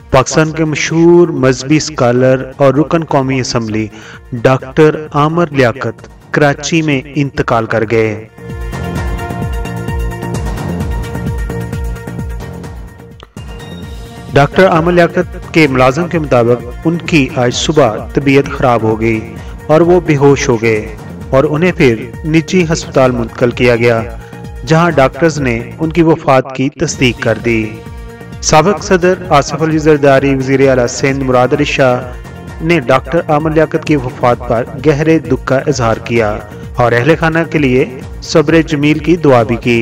पाकिस्तान के मशहूर मजहबी स्कॉलर और रुकन कौमी असम्बली डॉक्टर आमर लियाकत कराची में इंतकाल कर गए। डॉक्टर आमर लियाकत के मुलाजिम के मुताबिक उनकी आज सुबह तबीयत खराब हो गई और वो बेहोश हो गए और उन्हें फिर निजी अस्पताल मुंतकिल किया गया, जहां डॉक्टर्स ने उनकी वफात की तस्दीक कर दी। साबिक सदर आसिफ अली जरदारी, वज़ीर आला सिंध मुराद अली शाह ने डॉक्टर आमर लियाकत की वफात पर गहरे दुख का इजहार किया और अहले खाना के लिए सब्र जमील की दुआ भी की।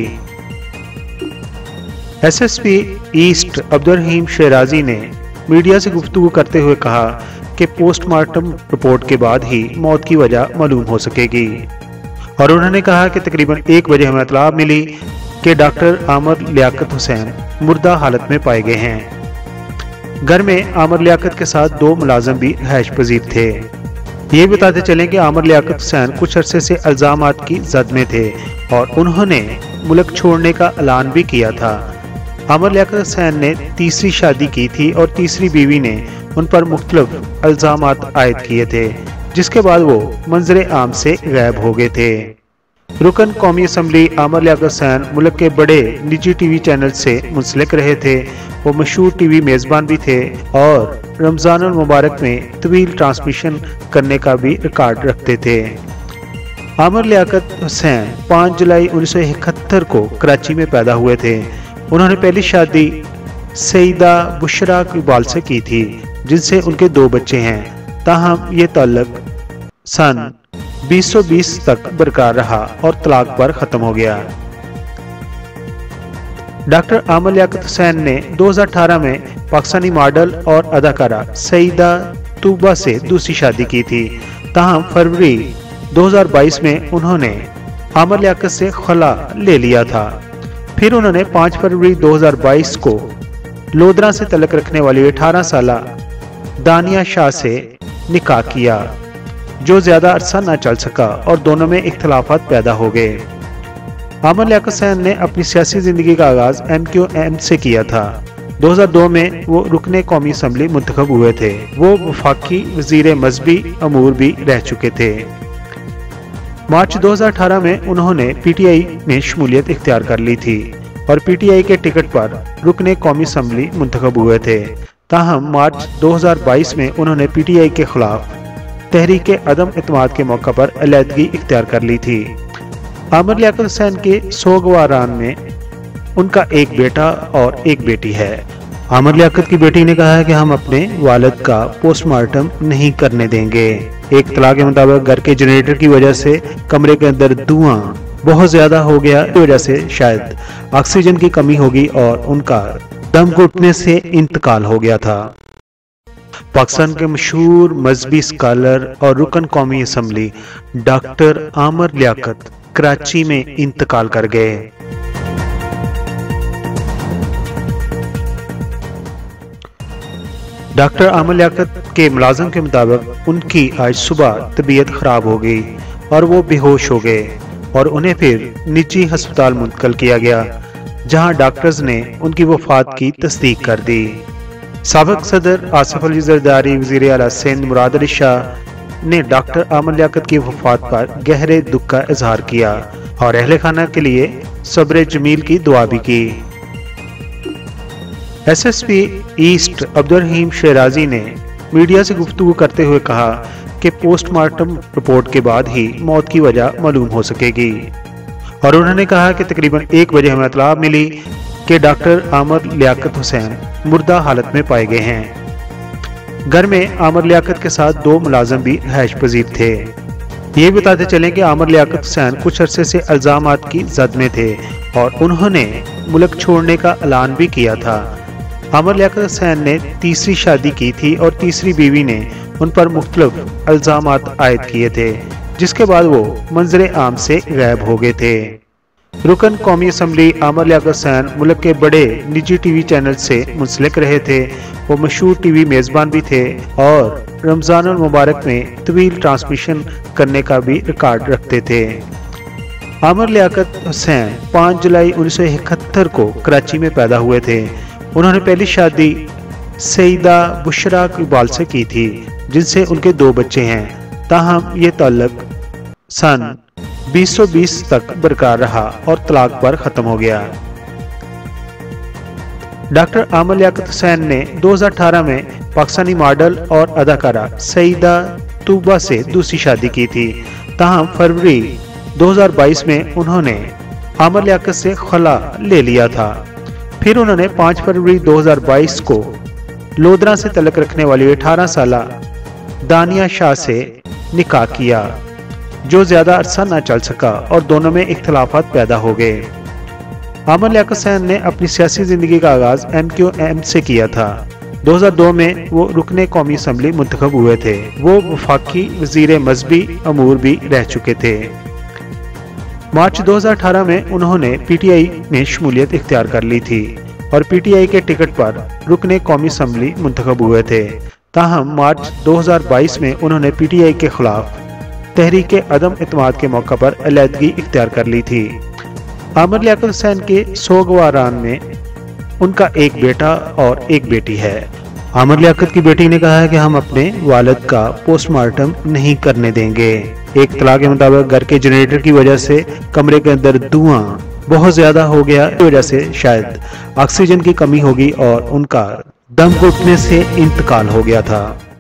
SSP ईस्ट अब्दुल रहीम शहराजी ने मीडिया से गुफ्तगू करते हुए कहा कि पोस्टमार्टम रिपोर्ट के बाद ही मौत की वजह मालूम हो सकेगी और उन्होंने कहा कि तकरीबन 1 बजे हमें इत्तला मिली कि डॉक्टर आमर लियाकत हुसैन मुर्दा हालत में पाए गए हैं। घर में आमर लियाकत के साथ 2 मुलाजिम भी रिहाइश पजीर थे। ये बताते चलें कि आमर लियाकत हुसैन कुछ अरसे से इल्जामात की जद में थे और उन्होंने मुल्क छोड़ने का ऐलान भी किया था। आमर लियाकत हुसैन ने तीसरी शादी की थी और तीसरी बीवी ने उन पर मुख्तलिफ इल्जामात आयद किए थे, जिसके बाद वो मंजरे आम से गायब हो गए थे। रुकन कौमी असम्बली आमर लियाकत हुसैन मुल्क के बड़े निजी टीवी चैनल से मुंसलिक रहे थे। वो मशहूर टीवी मेज़बान भी थे और रमज़ान अल मुबारक में तवील ट्रांसमिशन करने का भी रिकॉर्ड रखते थे। आमर लियाकत हुसैन 5 जुलाई 1971 को कराची में पैदा हुए थे। उन्होंने पहली शादी सईदा बुशरा इकबाल से की थी, जिनसे उनके 2 बच्चे हैं। ताहम ये ताल्लुक सन 2020 तक बरकरार रहा और तलाक पर खत्म हो गया। डॉक्टर आमर लियाकत हुसैन ने 2018 में पाकिस्तानी मॉडल और अदाकारा सईदा तूबा से दूसरी शादी की थी। ताहम फरवरी 2022 में उन्होंने आमर लियाकत से खला ले लिया था। फिर उन्होंने 5 फरवरी 2022 को लोधरा से तल्लुक रखने वाली 18 साला दानिया शाह से निकाह किया, जो ज्यादा अरसा न चल सका और दोनों में इख्तलाफात पैदा हो गए। आमर लियाकत हुसैन ने अपनी सियासी जिंदगी का आगाज MQM से किया था। 2002 में वो रुकने कौमी असम्बली मुंतखब हुए थे। वो वफाकी वजीर मजहबी अमूर भी रह चुके थे। मार्च 2018 में उन्होंने PTI में शमूलियत इख्तियार कर ली थी और PTI के टिकट पर रुकने कौमी असम्बली मुंतखब हुए थे। ताहम मार्च 2022 में उन्होंने PTI के खिलाफ तहरीक अदम इत्माद के मौका पर अलहदगी इख्तियार कर ली थी। आमर लियाकत हुसैन के सोगवारान में उनका एक बेटा और एक बेटी है। आमर लियाकत की बेटी ने कहा है कि हम अपने वालिद का पोस्टमार्टम नहीं करने देंगे। एक इत्तला के मुताबिक घर के जनरेटर की वजह से कमरे के अंदर धुआं बहुत ज्यादा हो गया, इस वजह से शायद ऑक्सीजन की कमी होगी और उनका दम घुटने से इंतकाल हो गया था। पाकिस्तान के मशहूर मजहबी स्कॉलर और रुकन कौमी असम्बली डॉक्टर आमर लियाकत कराची में इंतकाल कर गए। डॉक्टर आमर लियाकत के मुलाजिम के मुताबिक उनकी आज सुबह तबीयत खराब हो गई और वो बेहोश हो गए और उन्हें फिर निजी अस्पताल मुंतकिल किया गया, जहां डॉक्टर्स ने उनकी वफात की तस्दीक कर दी। साबिक सदर आसिफ अली जरदारी, वज़ीर आला सिंध मुराद अली शाह ने डॉक्टर आमर लियाकत की वफात पर गहरे दुख का इजहार किया और अहले खाना के लिए सब्र जमील की दुआ भी की। SSP ईस्ट अब्दुल रहीम शहराजी ने मीडिया से गुफ्तगू करते हुए कहा कि पोस्टमार्टम रिपोर्ट के बाद ही मौत की वजह मालूम हो सकेगी और उन्होंने कहा कि तकरीबन 1 बजे हमें इत्तला मिली कि डॉक्टर आमर लियाकत हुसैन मुर्दा हालत में पाए गए हैं। घर में आमर लियाकत के साथ 2 मुलाजिम भी रिहाइश पजीर थे। ये बताते चलें कि आमर लियाकत हुसैन कुछ अरसे से इल्जामात की जद में थे और उन्होंने मुल्क छोड़ने का ऐलान भी किया था। आमर लियाकत हुसैन ने तीसरी शादी की थी और तीसरी बीवी ने उन पर मुख्तलिफ इल्जामात आयद किए थे, जिसके बाद वो मंजरे आम से गायब हो गए थे। रुकन कौमी असम्बली आमर लियाकत हुसैन मुल्क के बड़े निजी टीवी चैनल से मुंसलिक रहे थे। वो मशहूर टीवी मेज़बान भी थे और रमज़ान अल मुबारक में तवील ट्रांसमिशन करने का भी रिकॉर्ड रखते थे। आमर लियाकत हुसैन 5 जुलाई 1971 को कराची में पैदा हुए थे। उन्होंने पहली शादी सईदा बुशरा इकबाल से की थी, जिनसे उनके 2 बच्चे हैं। ताहम ये ताल्लुक सन 2020 तक बरकरार रहा और तलाक पर खत्म हो गया। डॉक्टर आमर लियाकत हुसैन ने 2018 में पाकिस्तानी मॉडल और अदाकारा सईदा तूबा से दूसरी शादी की थी। ताहम फरवरी 2022 में उन्होंने आमर लियाकत से खला ले लिया था। फिर उन्होंने 5 फरवरी 2022 को लोधरा से तल्लुक़ रखने वाली 18 साला दानिया शाह से निकाह किया, जो ज्यादा अरसा न चल सका और दोनों में इख्तिलाफात पैदा हो गए। आमर लियाकत हुसैन ने अपनी सियासी जिंदगी का आगाज MQM से किया था। 2002 में वो रुकने कौमी असम्बली मुंतखब हुए थे। वो वफाकी वजीर मजहबी अमूर भी रह चुके थे। मार्च 2018 में उन्होंने PTI में शमूलियत इख्तियार कर ली थी और PTI के टिकट पर रुकने कौमी असम्बली मुंतखब हुए थे। ताहम मार्च 2022 में उन्होंने PTI के खिलाफ तहरीक अदम इत्माद के मौका पर अलहदगी इख्तियार कर ली थी। आमर लियाकत हुसैन के सोगवारान में उनका एक बेटा और एक बेटी है। आमर लियाकत की बेटी ने कहा है कि हम अपने वालिद का पोस्टमार्टम नहीं करने देंगे। एक इत्तला के मुताबिक घर के जनरेटर की वजह से कमरे के अंदर धुआं बहुत ज्यादा हो गया, इस वजह से शायद ऑक्सीजन की कमी होगी और उनका दम घुटने से इंतकाल हो गया था।